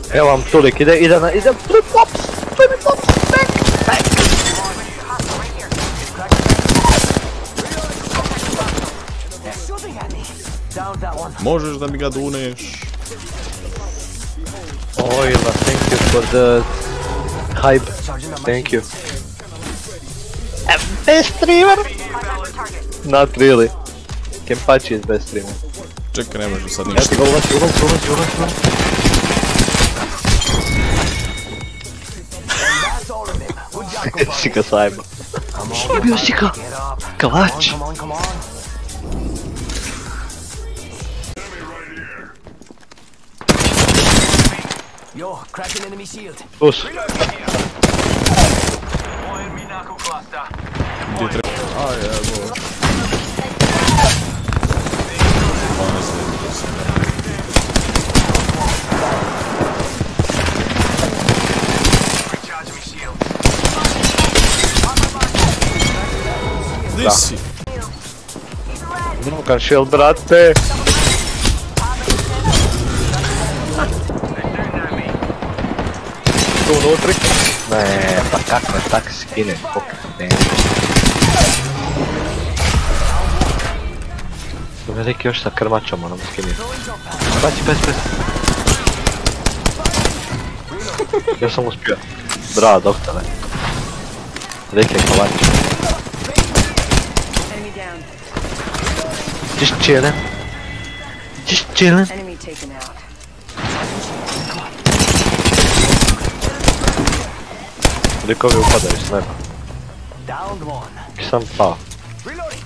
Evo vam tulik, ide pops, back. Možeš da mi ga duneš? Ojla, thank you for the hype, thank you. Best streamer? Not really. Kempachi is best streamer. Čekaj, ne može sad Ja ništa. ti ga ulazi. Sika sajba. Bio Sika! Kalač! Plus. A jebo. Gdje si? Drugan shield, brate! Tu unutri? Ne, pa kako je tak skine, ne. Veliki još sa krmačom onom skine. Pazi. Ja sam uspio. Bravo, doktore. Veliki je kalač. Just chillin'. Enemy taken out. Likovi upadaju s neba. Sam pao.